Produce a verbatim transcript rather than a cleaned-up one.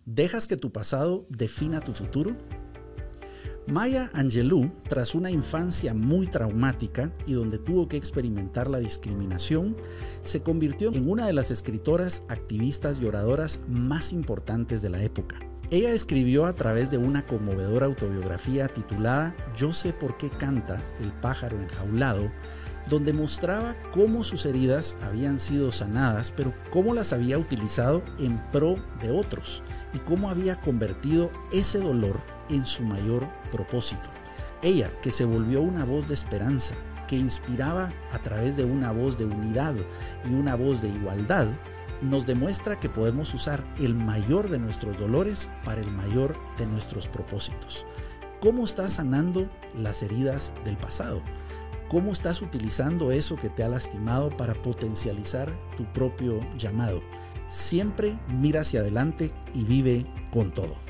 ¿Dejas que tu pasado defina tu futuro? Maya Angelou, tras una infancia muy traumática y donde tuvo que experimentar la discriminación, se convirtió en una de las escritoras, activistas y oradoras más importantes de la época. Ella escribió a través de una conmovedora autobiografía titulada Yo sé por qué canta el pájaro enjaulado, donde mostraba cómo sus heridas habían sido sanadas, pero cómo las había utilizado en pro de otros y cómo había convertido ese dolor en su mayor propósito. Ella, que se volvió una voz de esperanza, que inspiraba a través de una voz de unidad y una voz de igualdad, nos demuestra que podemos usar el mayor de nuestros dolores para el mayor de nuestros propósitos. ¿Cómo estás sanando las heridas del pasado? ¿Cómo estás utilizando eso que te ha lastimado para potencializar tu propio llamado? Siempre mira hacia adelante y vive con todo.